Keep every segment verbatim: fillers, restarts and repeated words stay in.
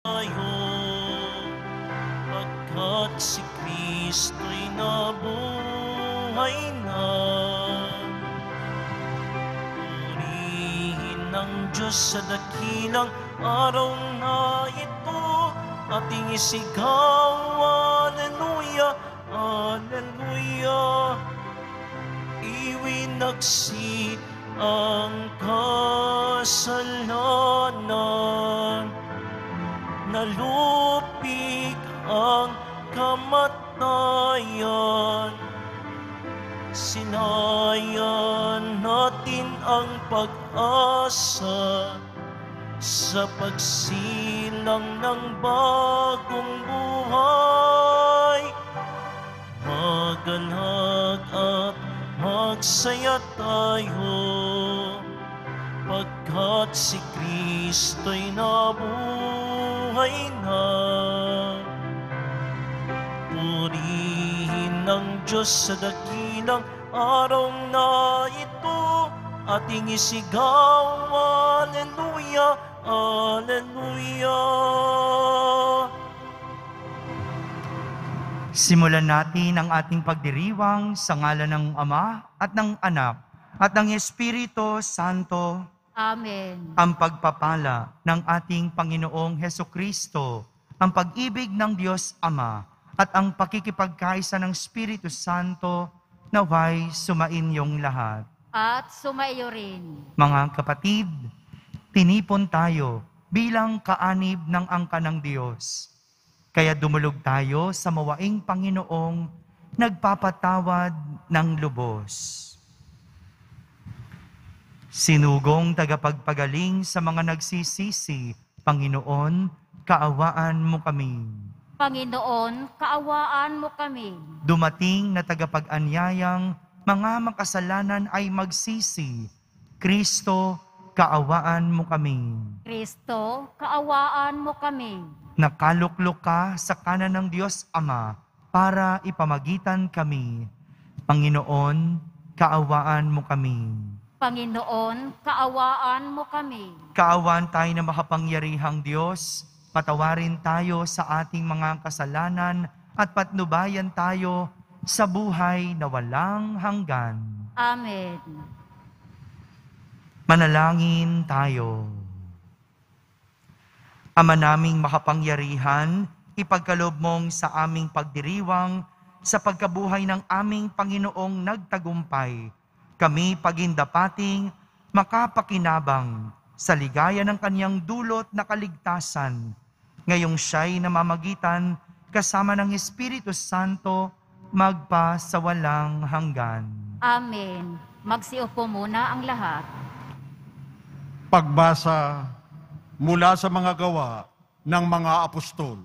tayo, pagkat si Kristo'y nabuhay na. Purihin ng Diyos sa dakilang araw na ito, ating isigaw, Alleluia, Alleluia. Iwinaksi ang kasalanan, nalupig ang kamatayan. Sinayan natin ang pag-asa sa pagsilang ng bagong buhay. Magalak at magsaya tayo, pagkat si Kristo'y nabuhay na. Purihin ng Diyos sa dakilang araw na ito, ating isigaw, Alleluia, Alleluia. Simulan natin ang ating pagdiriwang sa ngalan ng Ama at ng Anak at ng Espiritu Santo. Amen. Ang pagpapala ng ating Panginoong Hesukristo, ang pag-ibig ng Diyos Ama at ang pakikipagkaisa ng Espiritu Santo naway sumainyong lahat. At sumaiyo rin. Mga kapatid, tinipon tayo bilang kaanib ng angka ng Diyos. Kaya dumulog tayo sa mawaing Panginoong nagpapatawad ng lubos. Sinugong tagapagpagaling sa mga nagsisisi, Panginoon, kaawaan mo kami. Panginoon, kaawaan mo kami. Dumating na tagapag-anyayang mga makasalanan ay magsisi. Kristo, kaawaan mo kami. Kristo, kaawaan mo kami. Nakaluklok ka sa kanan ng Diyos Ama para ipamagitan kami. Panginoon, kaawaan mo kami. Panginoon, kaawaan mo kami. Kaawaan tayo na makapangyarihang Diyos, patawarin tayo sa ating mga kasalanan at patnubayan tayo sa buhay na walang hanggan. Amen. Manalangin tayo. Ama naming makapangyarihan, ipagkaloob mong sa aming pagdiriwang sa pagkabuhay ng aming Panginoong nagtagumpay, kami pagindapating makapakinabang sa ligaya ng kanyang dulot na kaligtasan. Ngayong siya'y namamagitan kasama ng Espiritu Santo magpa sa walang hanggan. Amen. Magsiupo muna ang lahat. Pagbasa mula sa mga gawa ng mga apostol.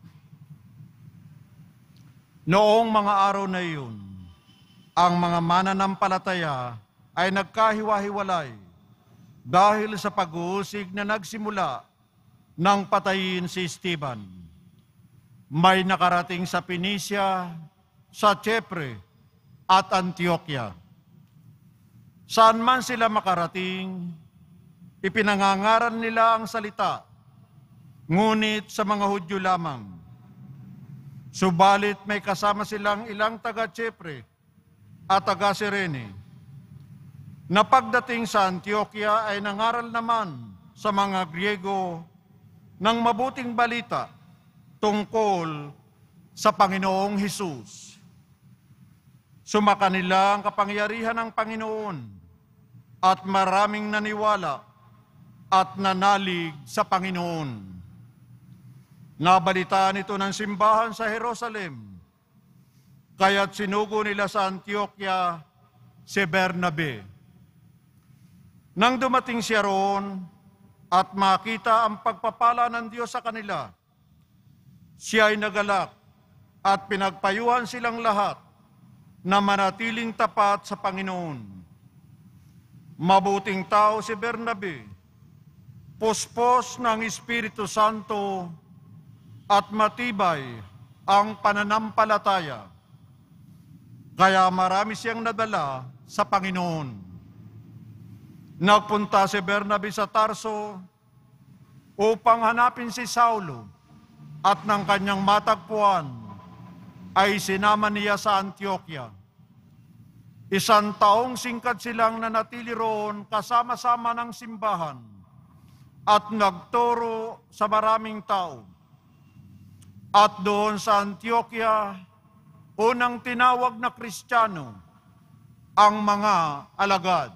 Noong mga araw na iyon, ang mga mananampalataya ay nagkahiwa-hiwalay dahil sa pag-uusig na nagsimula nang patayin si Esteban. May nakarating sa Phoenicia, sa Chipre at Antioquia. Saan man sila makarating, ipinangangaral nila ang salita, ngunit sa mga Hudyo lamang. Subalit may kasama silang ilang taga-Chipre at taga-Sirene, na pagdating sa Antioquia ay nangaral naman sa mga Griego ng mabuting balita tungkol sa Panginoong Hesus. Sumakanila ang kapangyarihan ng Panginoon at maraming naniwala at nanalig sa Panginoon. Nabalitaan ito ng simbahan sa Jerusalem, kaya't sinugo nila sa Antioquia si Bernabe. Nang dumating siya roon at makita ang pagpapala ng Diyos sa kanila, siya ay nagalak at pinagpayuhan silang lahat na manatiling tapat sa Panginoon. Mabuting tao si Bernabe, puspos ng Espiritu Santo at matibay ang pananampalataya. Kaya marami siyang nadala sa Panginoon. Nagpunta si Bernabe sa Tarso upang hanapin si Saulo, at ng kanyang matagpuan ay sinama niya sa Antioquia. Isang taong singkat silang nanatili roon kasama-sama ng simbahan at nagturo sa maraming tao. At doon sa Antioquia, unang tinawag na Kristiyano ang mga alagad.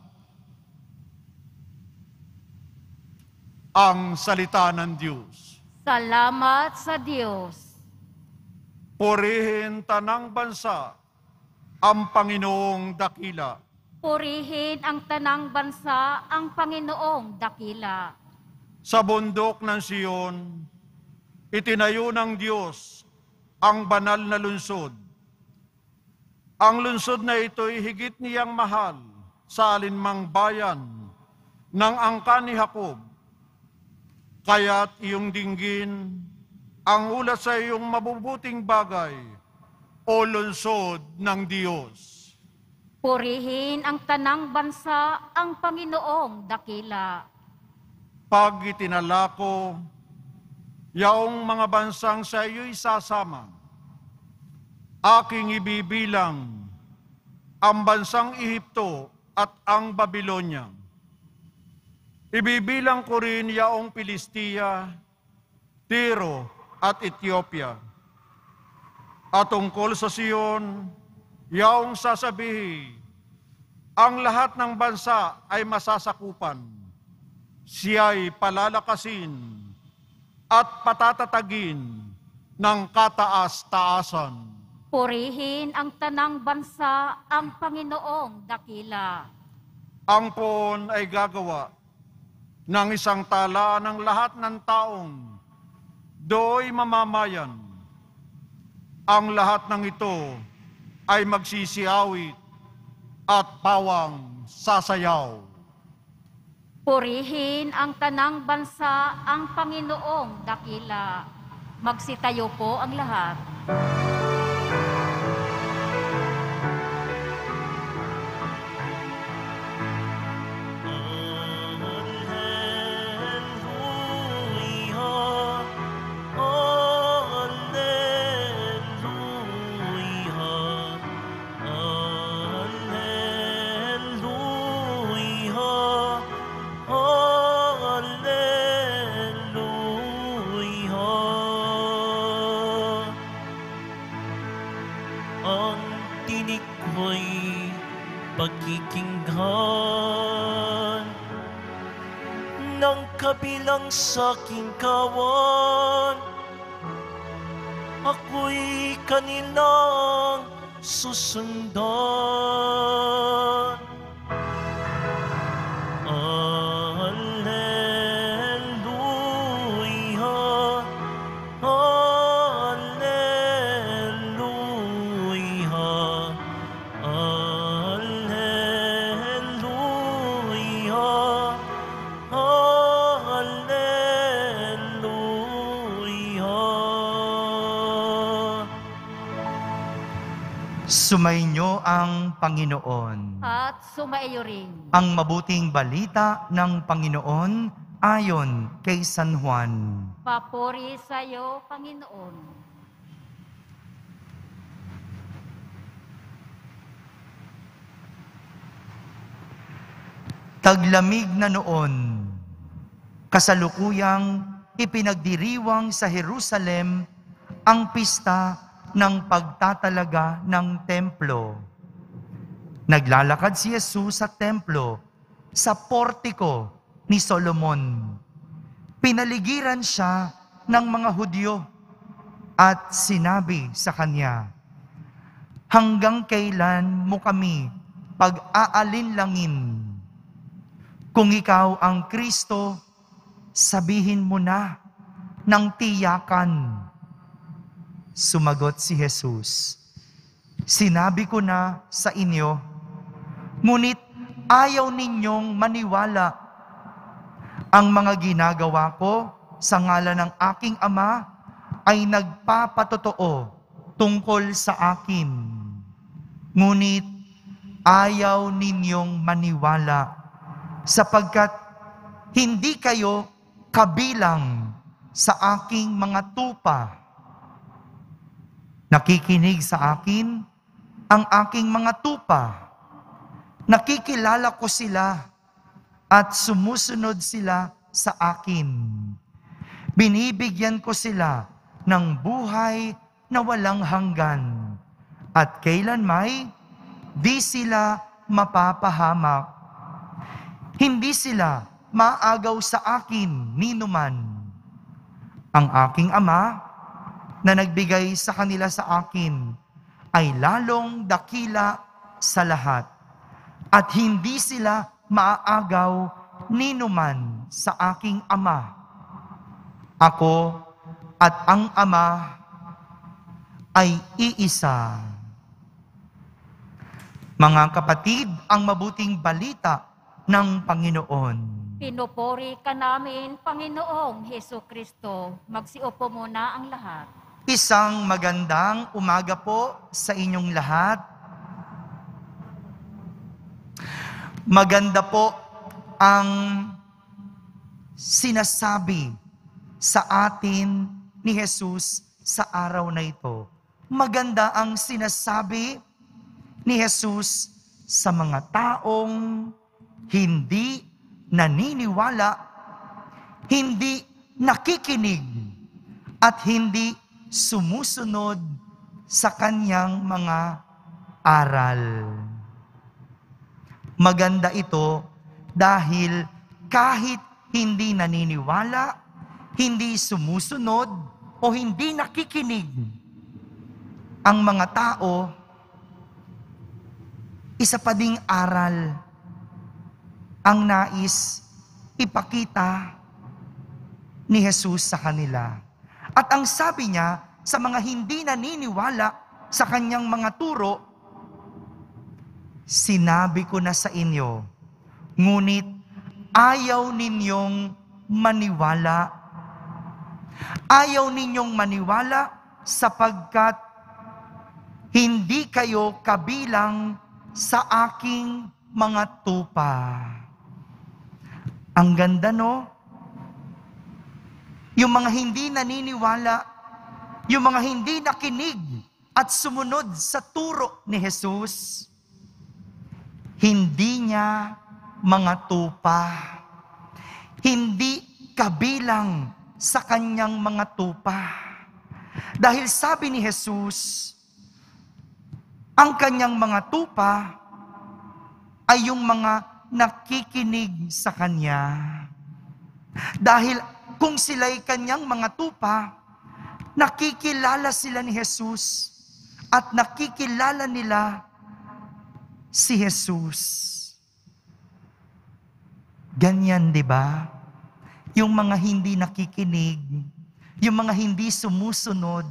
Ang salita ng Diyos. Salamat sa Diyos. Purihin tanang bansa ang Panginoong dakila. Purihin ang tanang bansa ang Panginoong dakila. Sa bundok ng Siyon, itinayo ng Diyos ang banal na lungsod. Ang lungsod na ito'y higit niyang mahal sa alinmang bayan ng angkan ni Jacob. Kaya't iyong dinggin ang ulat sa iyong mabubuting bagay, o lungsod ng Diyos. Purihin ang tanang bansa ang Panginoong dakila. Pag itinala ko, yaong mga bansang sa iyo'y sasama, aking ibibilang ang bansang Ehipto at ang Babylonia. Ibibilang ko rin yaong Pilistia, Tiro at Ethiopia. At tungkol sa Siyon, yaong sasabihin, ang lahat ng bansa ay masasakupan. Siya'y palalakasin at patatatagin ng kataas-taasan. Purihin ang tanang bansa ang Panginoong dakila. Ang poon ay gagawa ng isang tala ng lahat ng taong do'y mamamayan. Ang lahat ng ito ay magsisiawit at pawang sasayaw. Purihin ang tanang bansa ang Panginoong dakila. Magsitayo po ang lahat. Pagkikinggan ng kabilang sa aking kawan, ako'y kanilang susundan. Alleluia, Alleluia, Sumainyo ang Panginoon. At sumaiyo rin. Ang mabuting balita ng Panginoon ayon kay San Juan. Papuri sa iyo, Panginoon. Taglamig na noon, kasalukuyang ipinagdiriwang sa Jerusalem ang pista ng pagtatalaga ng templo. Naglalakad si Jesus sa templo, sa portiko ni Solomon. Pinaligiran siya ng mga Hudyo at sinabi sa kanya, "Hanggang kailan mo kami pag-aalinlangin? Kung ikaw ang Kristo, sabihin mo na ng tiyakan." Sumagot si Jesus, "Sinabi ko na sa inyo, ngunit ayaw ninyong maniwala. Ang mga ginagawa ko sa ngalan ng aking Ama ay nagpapatotoo tungkol sa akin. Ngunit ayaw ninyong maniwala sapagkat hindi kayo kabilang sa aking mga tupa. Nakikinig sa akin ang aking mga tupa. Nakikilala ko sila at sumusunod sila sa akin. Binibigyan ko sila ng buhay na walang hanggan at kailanmay di sila mapapahamak. Hindi sila maagaw sa akin ninuman. Ang aking Ama na nagbigay sa kanila sa akin ay lalong dakila sa lahat at hindi sila maaagaw ninuman sa aking Ama. Ako at ang Ama ay iisa. Mga kapatid, ang mabuting balita ng Panginoon. Pinupuri ka namin, Panginoong Heso Kristo. Magsiupo muna ang lahat. Isang magandang umaga po sa inyong lahat. Maganda po ang sinasabi sa atin ni Jesus sa araw na ito. Maganda ang sinasabi ni Jesus sa mga taong hindi naniniwala, hindi nakikinig, at hindi sumusunod sa kanyang mga aral. Maganda ito dahil kahit hindi naniniwala, hindi sumusunod, o hindi nakikinig ang mga tao, isa pa ding aral ang nais ipakita ni Jesus sa kanila. At ang sabi niya sa mga hindi naniniwala sa kanyang mga turo, sinabi ko na sa inyo, ngunit ayaw ninyong maniwala. Ayaw ninyong maniwala sapagkat hindi kayo kabilang sa aking mga tupa. Ang ganda, no? Yung mga hindi naniniwala, yung mga hindi nakinig at sumunod sa turo ni Jesus, hindi niya mga tupa. Hindi kabilang sa kanyang mga tupa. Dahil sabi ni Jesus, ang kanyang mga tupa ay yung mga nakikinig sa kanya. Dahil kung sila'y kanyang mga tupa, nakikilala sila ni Jesus at nakikilala nila si Jesus. Ganyan, di ba? Yung mga hindi nakikinig, yung mga hindi sumusunod,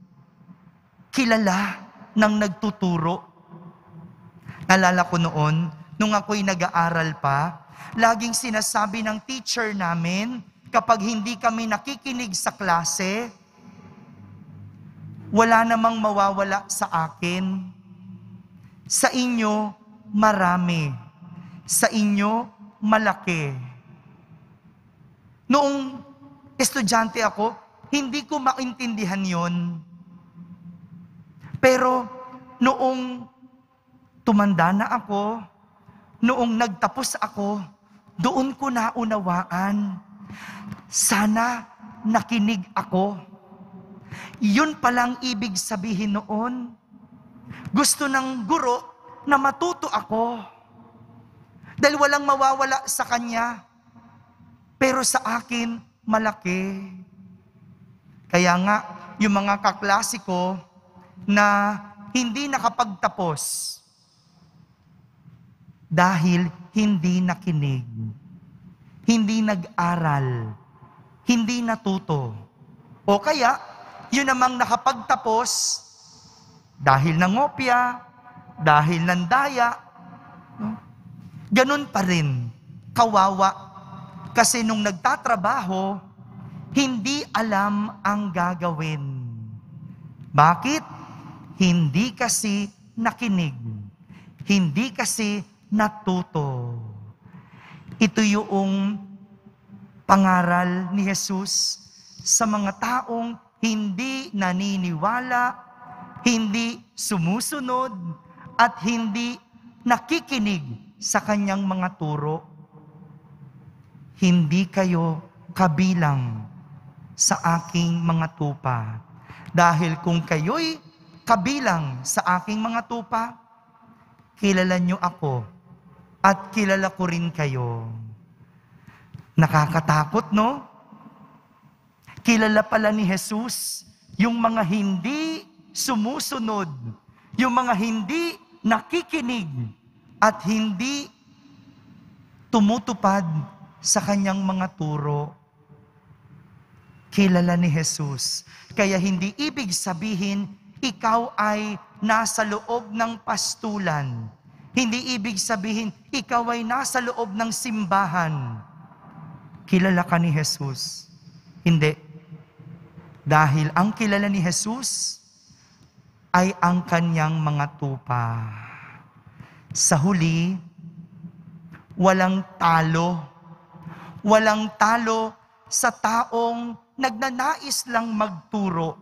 kilala ng nagtuturo. Naalala ko noon, nung ako'y nag-aaral pa, laging sinasabi ng teacher namin, kapag hindi kami nakikinig sa klase, wala namang mawawala sa akin. Sa inyo, marami. Sa inyo, malaki. Noong estudyante ako, hindi ko maintindihan yon. Pero noong tumanda na ako, noong nagtapos ako, doon ko naunawaan. Sana nakinig ako. Yun palang ibig sabihin noon. Gusto ng guro na matuto ako. Dahil walang mawawala sa kanya. Pero sa akin, malaki. Kaya nga, yung mga kaklase ko na hindi nakapagtapos dahil hindi nakinig, hindi nag-aral, hindi natuto. O kaya, yun namang nakapagtapos dahil nangopya, dahil nandaya. Ganun pa rin, kawawa. Kasi nung nagtatrabaho, hindi alam ang gagawin. Bakit? Hindi kasi nakinig. Hindi kasi natuto. Ito yung pangaral ni Jesus sa mga taong hindi naniniwala, hindi sumusunod, at hindi nakikinig sa kanyang mga turo. Hindi kayo kabilang sa aking mga tupa. Dahil kung kayo'y kabilang sa aking mga tupa, kilala niyo ako at kilala ko rin kayo. Nakakatakot, no? Kilala pala ni Jesus yung mga hindi sumusunod, yung mga hindi nakikinig at hindi tumutupad sa kanyang mga turo. Kilala ni Jesus. Kaya hindi ibig sabihin ikaw ay nasa loob ng pastulan. Hindi ibig sabihin ikaw ay nasa loob ng simbahan. Kilala ka ni Jesus. Hindi. Dahil ang kilala ni Jesus ay ang kanyang mga tupa. Sa huli, walang talo. Walang talo sa taong nagnanais lang magturo.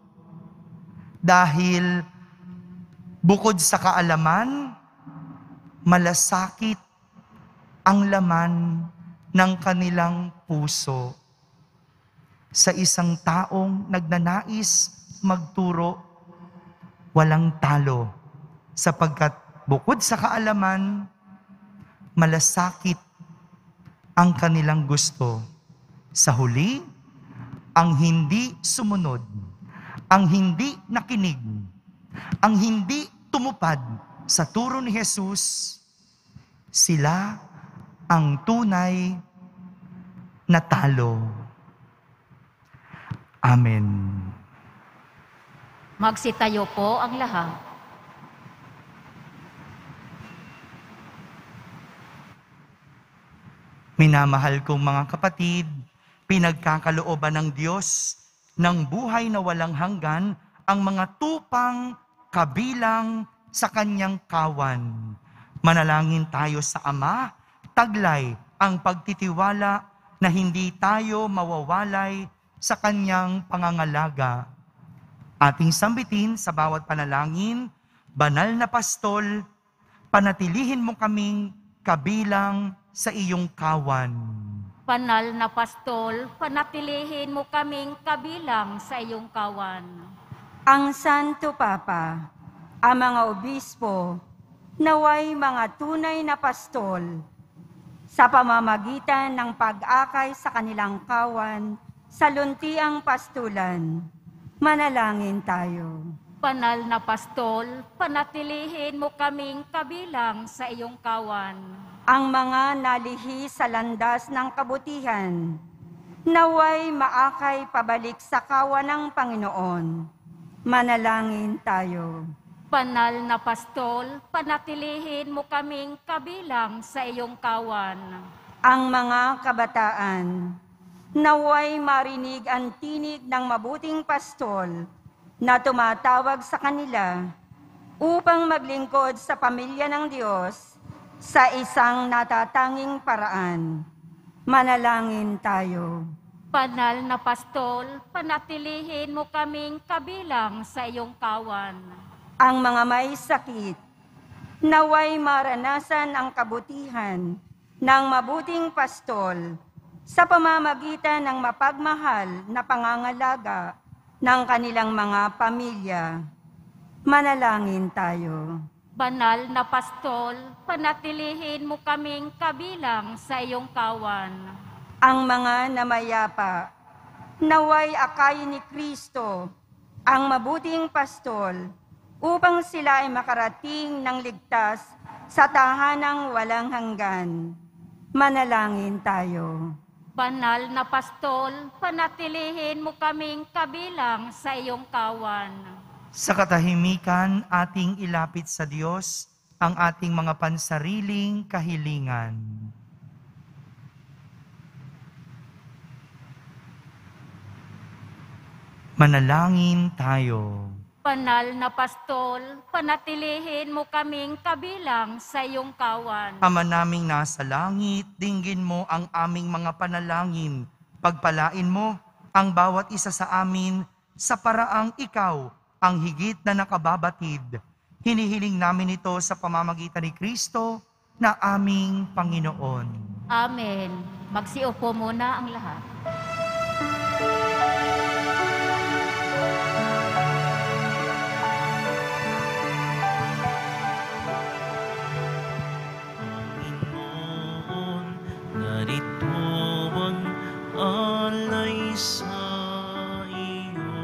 Dahil bukod sa kaalaman, malasakit ang laman ng kanilang puso. Sa isang taong nagnanais magturo, walang talo. Sapagkat bukod sa kaalaman, malasakit ang kanilang gusto. Sa huli, ang hindi sumunod, ang hindi nakinig, ang hindi tumupad sa turo ni Jesus, sila ang tunay na talo. Amen. Magsitayo po ang lahat. Minamahal kong mga kapatid, pinagkakalooban ng Diyos ng buhay na walang hanggan ang mga tupang kabilang sa kanyang kawan. Manalangin tayo sa Ama, taglay ang pagtitiwala na hindi tayo mawawalay sa kanyang pangangalaga. Ating sambitin sa bawat panalangin, Banal na Pastol, panatilihin mo kaming kabilang sa iyong kawan. Banal na Pastol, panatilihin mo kaming kabilang sa iyong kawan. Ang Santo Papa, ang mga obispo, naway mga tunay na pastol sa pamamagitan ng pag-akay sa kanilang kawan sa luntiang pastulan. Manalangin tayo. Banal na Pastol, panatilihin mo kaming kabilang sa iyong kawan. Ang mga nalihi sa landas ng kabutihan, naway maakay pabalik sa kawan ng Panginoon. Manalangin tayo. Banal na Pastol, panatilihin mo kaming kabilang sa iyong kawan. Ang mga kabataan, naway marinig ang tinig ng mabuting pastol na tumatawag sa kanila upang maglingkod sa pamilya ng Diyos sa isang natatanging paraan. Manalangin tayo. Banal na Pastol, panatilihin mo kaming kabilang sa iyong kawan. Ang mga may sakit, naway maranasan ang kabutihan ng mabuting pastol sa pamamagitan ng mapagmahal na pangangalaga ng kanilang mga pamilya. Manalangin tayo. Banal na Pastol, panatilihin mo kaming kabilang sa iyong kawan. Ang mga namayapa, naway akayin ni Kristo, ang mabuting pastol, upang sila ay makarating ng ligtas sa tahanang walang hanggan. Manalangin tayo. Banal na Pastol, panatilihin mo kaming kabilang sa iyong kawan. Sa katahimikan, ating ilapit sa Diyos ang ating mga pansariling kahilingan. Manalangin tayo. Banal na Pastol, panatilihin mo kaming kabilang sa iyong kawan. Ama naming nasa langit, dinggin mo ang aming mga panalangin Pagpalain mo ang bawat isa sa amin sa paraang ikaw ang higit na nakababatid. Hinihiling namin ito sa pamamagitan ni Kristo na aming Panginoon. Amen. Magsiupo muna ang lahat. Panginoon, narito ang alay sa iyo.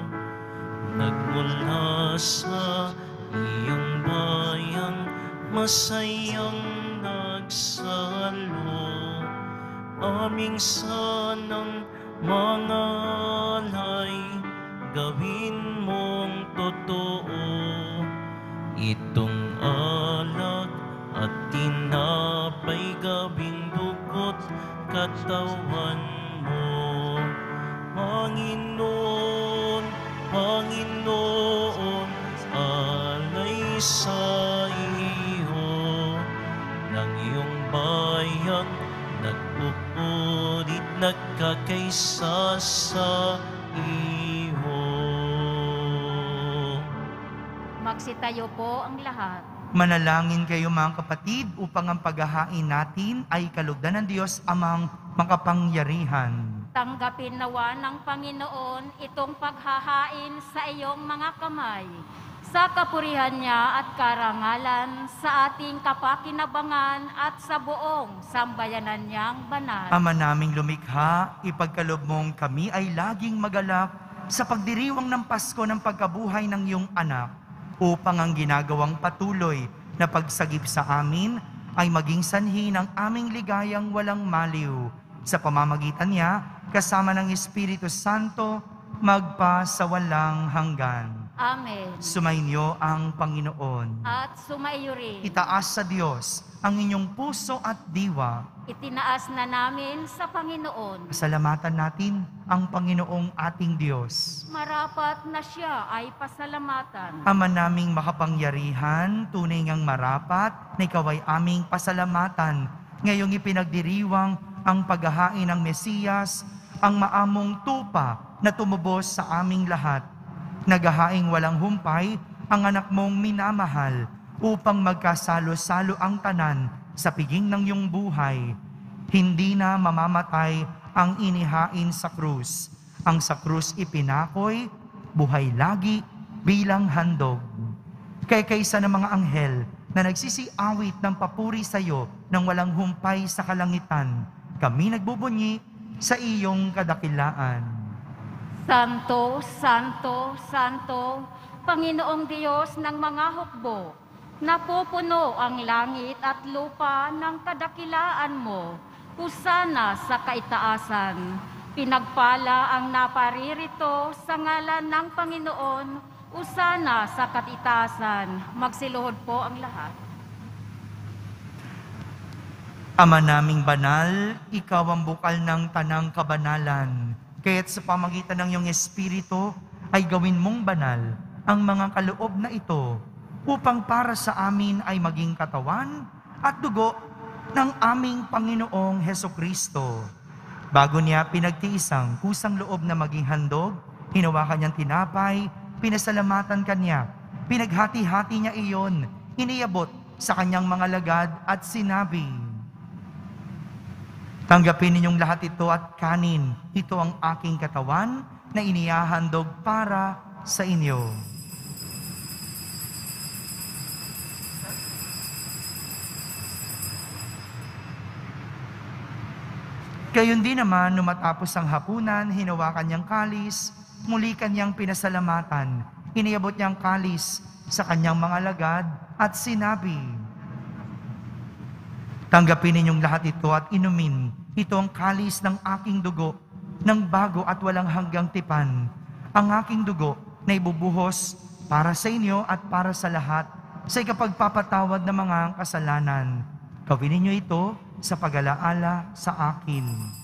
Nagmula sa iyong bayang masayang nagsalo. Aming sanang mga alay, gawin mong totoo. Itong alak at tinapay, gawing dugo't katawan mo. Panginoon, Panginoon, alay sa iyo ng iyong bayang nagpupulit, nagkakaisa sa iyo. Magsitayo po ang lahat. Manalangin kayo mga kapatid upang ang paghahain natin ay kalugdan ng Diyos amang makapangyarihan. Tanggapin nawa ng Panginoon itong paghahain sa iyong mga kamay, sa kapurihan niya at karangalan, sa ating kapakinabangan at sa buong sambayanan niyang banal. Ama naming lumikha, ipagkalob mong kami ay laging magalak sa pagdiriwang ng Pasko ng pagkabuhay ng iyong anak, upang ang ginagawang patuloy na pagsagip sa amin ay maging sanhi ng aming ligayang walang maliw. Sa pamamagitan niya, kasama ng Espiritu Santo, magpa sa walang hanggan. Amen. Sumainyo ang Panginoon. At sumaiyo rin. Itaas sa Diyos ang inyong puso at diwa. Itinaas na namin sa Panginoon. Pasalamatan natin ang Panginoong ating Diyos. Marapat na siya ay pasalamatan. Ama naming makapangyarihan, tunay ngang marapat na ikaw ay aming pasalamatan. Ngayong ipinagdiriwang ang paghahain ng Mesiyas, ang maamong tupa na tumubos sa aming lahat. Naghahaing walang humpay ang anak mong minamahal upang magkasalo-salo ang tanan sa piging ng iyong buhay. Hindi na mamamatay ang inihain sa krus. Ang sa krus ipinakoy, buhay lagi bilang handog. Kay kaysa ng mga anghel na nagsisiawit ng papuri sa iyo ng walang humpay sa kalangitan, kami nagbubunyi sa iyong kadakilaan. Santo, Santo, Santo, Panginoong Diyos ng mga hukbo, napupuno ang langit at lupa ng kadakilaan mo. Husana sa kaitaasan. Pinagpala ang naparirito sa ngalan ng Panginoon. Husana sa kaitaasan. Magsiluhod po ang lahat. Ama naming banal, ikaw ang bukal ng tanang kabanalan. Kaya't sa pamagitan ng iyong Espiritu ay gawin mong banal ang mga kaloob na ito upang para sa amin ay maging katawan at dugo ng aming Panginoong Hesukristo. Bago niya pinagtiisang kusang loob na maging handog, hinawakan niyang tinapay, pinasalamatan kanya, pinaghati-hati niya iyon, iniabot sa kanyang mga lagad at sinabi, "Tanggapin ninyong lahat ito at kanin. Ito ang aking katawan na inihahandog para sa inyo." Gayon din naman, nung matapos ang hapunan, hinawakan niyang kalis, muli kanyang pinasalamatan. Iniabot niyang kalis sa kanyang mga lagad at sinabi, "Tanggapin ninyong lahat ito at inumin. Ito ang kalis ng aking dugo, ng bago at walang hanggang tipan. Ang aking dugo na ibubuhos para sa inyo at para sa lahat sa ikapagpapatawad ng mga kasalanan. Gawin ninyo ito sa pag-alaala sa akin."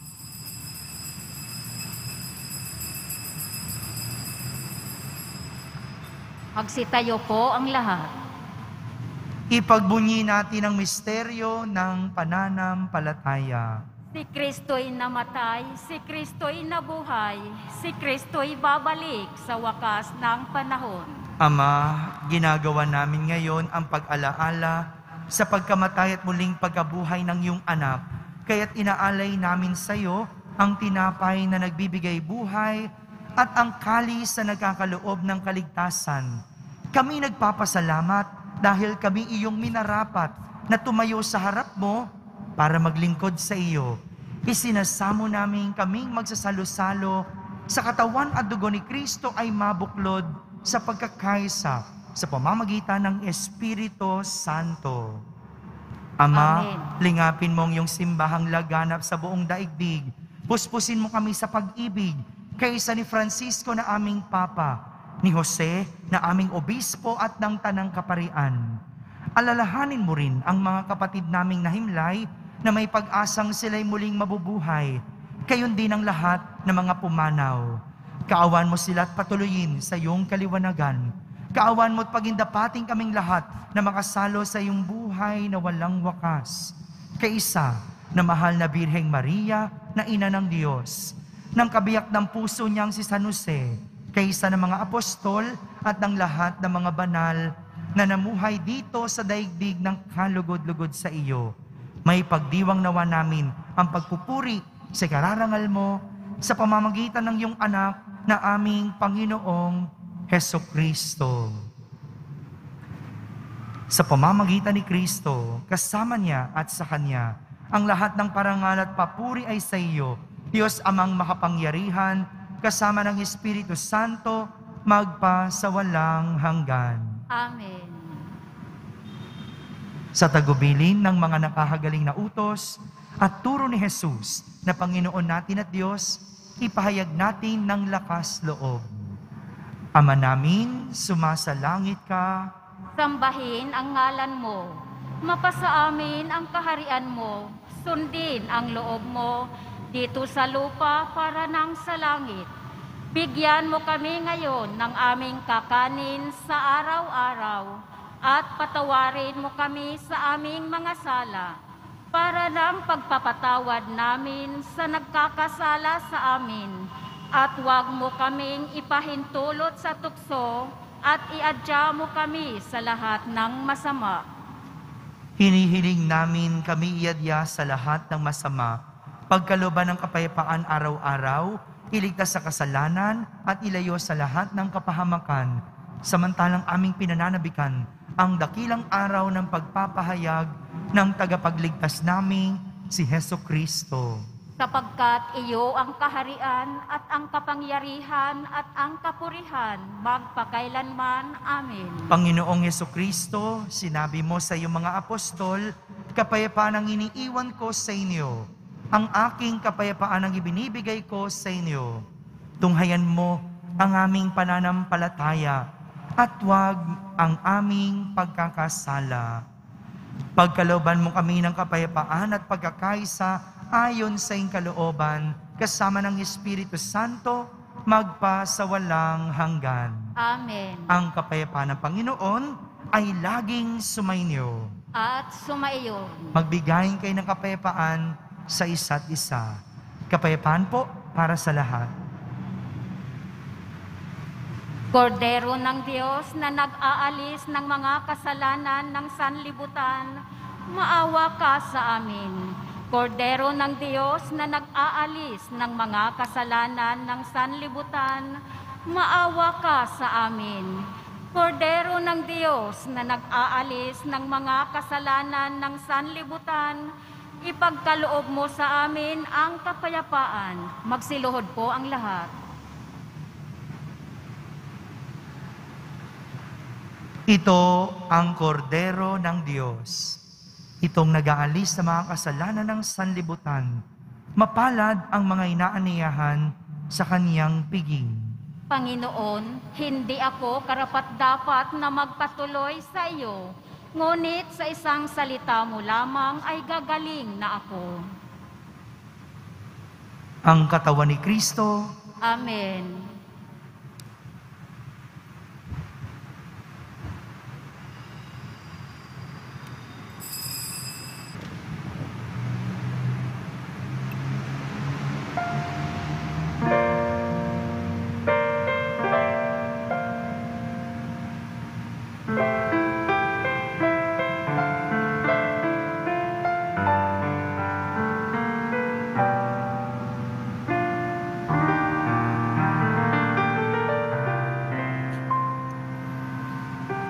Magsitayo po ang lahat. Ipagbunyi natin ang misteryo ng pananampalataya. Si Kristo'y namatay, si Kristo'y nabuhay, si Kristo'y babalik sa wakas ng panahon. Ama, ginagawa namin ngayon ang pag-alaala sa pagkamatay at muling pagkabuhay ng iyong anak. Kaya't inaalay namin sa iyo ang tinapay na nagbibigay buhay at ang kalis na nagkakaloob ng kaligtasan. Kami nagpapasalamat dahil kami iyong minarapat na tumayo sa harap mo para maglingkod sa iyo. Isinasamo namin kaming magsasalo-salo sa katawan at dugo ni Kristo ay mabuklod sa pagkakaisa sa pamamagitan ng Espiritu Santo. Ama, Amen. lingapin mo ang iyong simbahang laganap sa buong daigdig. Puspusin mo kami sa pag-ibig kaysa ni Francisco na aming Papa, ni Jose na aming Obispo at ng Tanang Kaparian. Alalahanin mo rin ang mga kapatid naming nahimlay na may pag-asang sila'y muling mabubuhay. Kayon din ang lahat ng mga pumanaw. Kaawan mo sila at patuloyin sa iyong kaliwanagan. Kaawan mo at pagindapating kaming lahat na makasalo sa iyong buhay na walang wakas. Kaisa na mahal na Birheng Maria na Ina ng Diyos, ng kabiyak ng puso niyang si San Jose, kaisa ng mga apostol at ng lahat ng mga banal na namuhay dito sa daigdig ng kalugod-lugod sa iyo. May pagdiwang nawa namin ang pagpupuri sa kararangal mo sa pamamagitan ng iyong anak na aming Panginoong Hesukristo. Sa pamamagitan ni Kristo, kasama niya at sa Kanya, ang lahat ng parangal at papuri ay sa iyo, Diyos Amang makapangyarihan, kasama ng Espiritu Santo, magpa sa walang hanggan. Amen. Sa tagubilin ng mga nakahagaling na utos at turo ni Jesus na Panginoon natin at Diyos, ipahayag natin ng lakas loob. Ama namin, sumasalangit ka, Sambahin ang ngalan mo, mapasa amin ang kaharian mo, sundin ang loob mo, dito sa lupa para nang sa langit. Bigyan mo kami ngayon ng aming kakanin sa araw-araw at patawarin mo kami sa aming mga sala para ng pagpapatawad namin sa nagkakasala sa amin. At huwag mo kaming ipahintulot sa tukso at iadya mo kami sa lahat ng masama. hinihiling namin kami iadya sa lahat ng masama, pagkalooban ng kapayapaan araw-araw, iligtas sa kasalanan at ilayo sa lahat ng kapahamakan, samantalang aming pinananabikan ang dakilang araw ng pagpapahayag ng tagapagligtas naming si Hesukristo. Sapagkat iyo ang kaharian at ang kapangyarihan at ang kapurihan magpakailanman. Amen. Panginoong Hesukristo, sinabi mo sa iyong mga apostol, kapayapaan ang iniiwan ko sa inyo. Ang aking kapayapaan ang ibinibigay ko sa inyo. Tunghayan mo ang aming pananampalataya at huwag ang aming pagkakasala. Pagkalooban mo kami ng kapayapaan at pagkakaisa ayon sa iyong kalooban, kasama ng Espiritu Santo, magpa sa walang hanggan. Amen. Ang kapayapaan ng Panginoon ay laging sumainyo. At sumaiyon. Magbigayin kayo ng kapayapaan sa isa't isa. Kapayapaan po para sa lahat. Kordero ng Diyos na nag-aalis ng mga kasalanan ng sanlibutan, maawa ka sa amin. Kordero ng Diyos na nag-aalis ng mga kasalanan ng sanlibutan, maawa ka sa amin. Kordero ng Diyos na nag-aalis ng mga kasalanan ng sanlibutan, ipagkaloob mo sa amin ang kapayapaan. Magsiluhod po ang lahat. Ito ang kordero ng Diyos. Itong nag-aalis sa mga kasalanan ng sanlibutan. Mapalad ang mga inaaniyahan sa kaniyang piging. Panginoon, hindi ako karapat-dapat na magpatuloy sa iyo, ngunit sa isang salita mo lamang ay gagaling na ako. Ang katawan ni Kristo, Amen.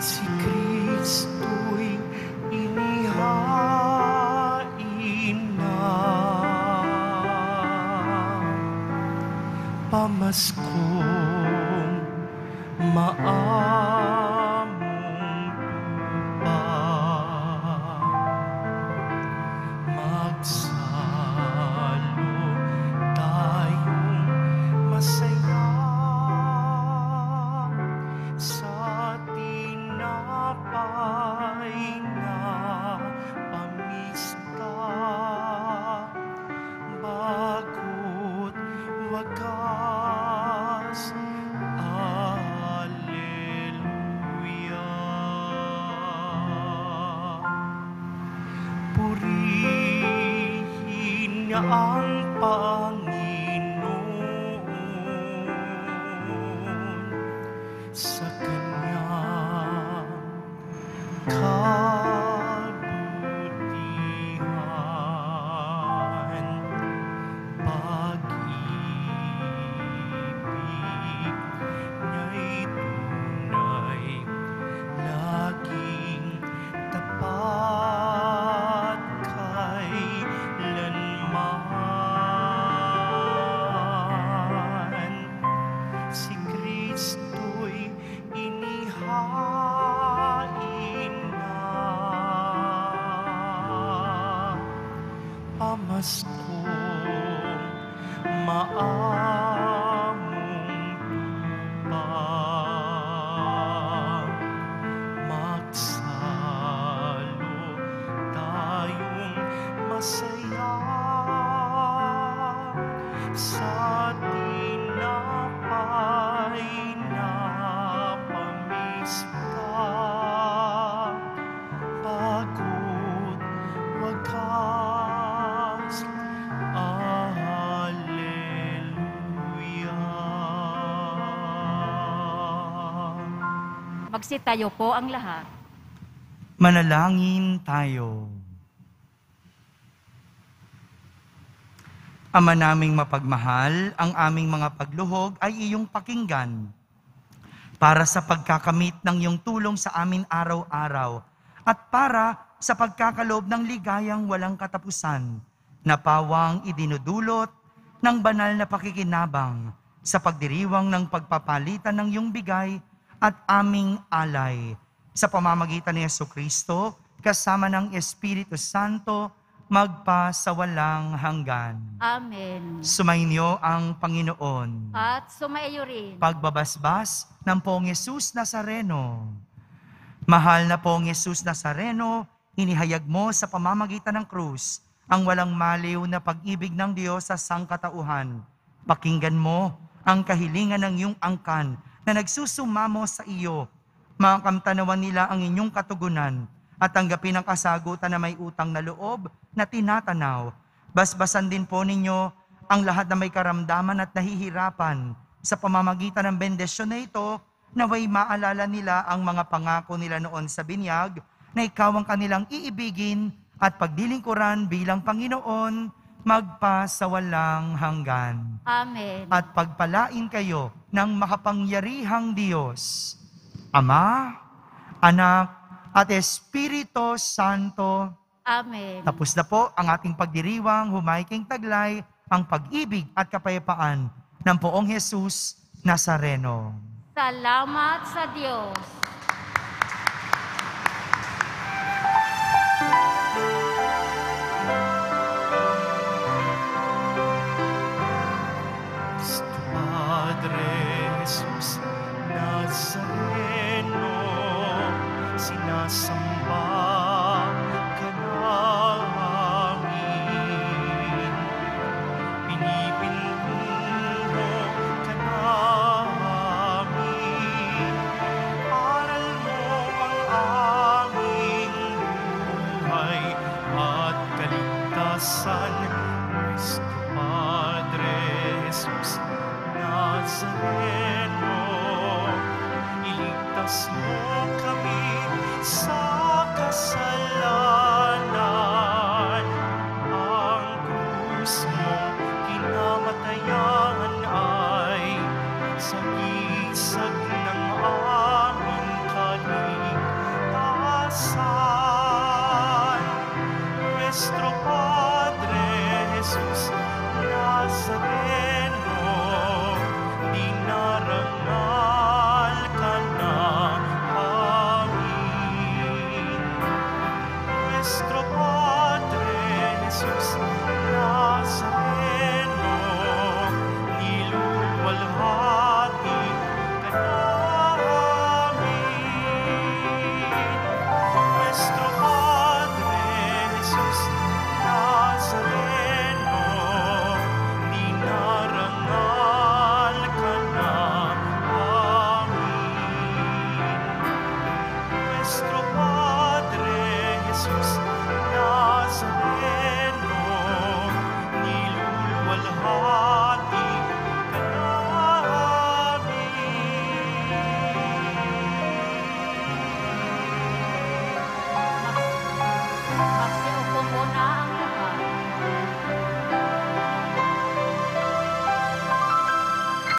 Si Kristo'y inihain na, pamaskong maamong tupa, magsalo tayong masaya sa tinapay na pamista, bago't wakas. Alleluia. Purihin niya ang Panginoon sa kanyang kabutihan, pag-ibig niya'y tunay, laging tapat kailanman. Si Kristo'y inihain na, pamaskong maamong tupa, magsalo tayong masaya sa tinapay na pamista, bago't wakas. Alleluia. Magsitayo po ang lahat. Manalangin tayo. Ama naming mapagmahal, ang aming mga pagluhog ay iyong pakinggan para sa pagkakamit ng iyong tulong sa amin araw-araw at para sa pagkakaloob ng ligayang walang katapusan na pawang idinudulot ng banal na pakikinabang sa pagdiriwang ng pagpapalitan ng iyong bigay at aming alay. Sa pamamagitan ni Jesucristo, kasama ng Espiritu Santo, magpa sa walang hanggan. Amen. Sumainyo ang Panginoon. At sumaiyo rin. Pagbabasbas ng Poong Yesus Nazareno. Mahal na Poong Yesus Nazareno, inihayag mo sa pamamagitan ng krus ang walang maliw na pag-ibig ng Diyos sa sangkatauhan. Pakinggan mo ang kahilingan ng iyong angkan na nagsusumamo sa iyo. Makamtanawan nila ang inyong katugunan at tanggapin ang kasagutan na may utang na loob na tinatanaw. Basbasan din po ninyo ang lahat na may karamdaman at nahihirapan sa pamamagitan ng bendisyon na ito, naway maalala nila ang mga pangako nila noon sa binyag na ikaw ang kanilang iibigin at pagdilingkuran bilang Panginoon magpa sa walang hanggan. Amen. At pagpalain kayo ng makapangyarihang Diyos, Ama, Anak, at Espiritu Santo. Amen. Tapos na po ang ating pagdiriwang, humayking taglay, ang pag-ibig at kapayapaan ng Poong Jesus Nazareno. Salamat sa Diyos. Padre Jesus Nazareno, sinasamba ka namin, pinipintuho ka namin, aral mo ang aming buhay at kaligtasan. Cristo Padre Jesus Nazareno, iligtas mo